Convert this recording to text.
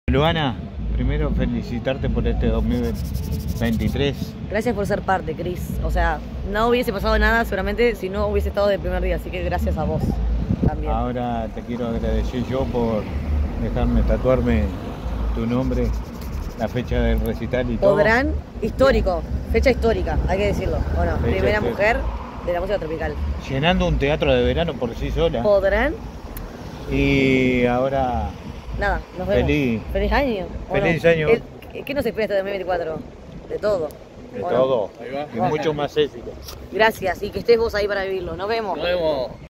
Luana, primero felicitarte por este 2023. Gracias por ser parte, Cris. O sea, no hubiese pasado nada seguramente si no hubiese estado del primer día, así que gracias a vos también. Ahora te quiero agradecer yo por dejarme tatuarme tu nombre, la fecha del recital y todo. ¿Podrán? Histórico, fecha histórica, hay que decirlo. Bueno, Fecha primera histórica. mujer de la música tropical. Llenando un teatro de verano por sí sola. ¿Podrán? Y ahora, Nada, nos vemos. Feliz año. ¿o Feliz no? año. ¿Qué nos espera este 2024? De todo. de ¿o no? todo. Ahí va. Y mucho más éxito. Gracias y que estés vos ahí para vivirlo. Nos vemos. Nos vemos.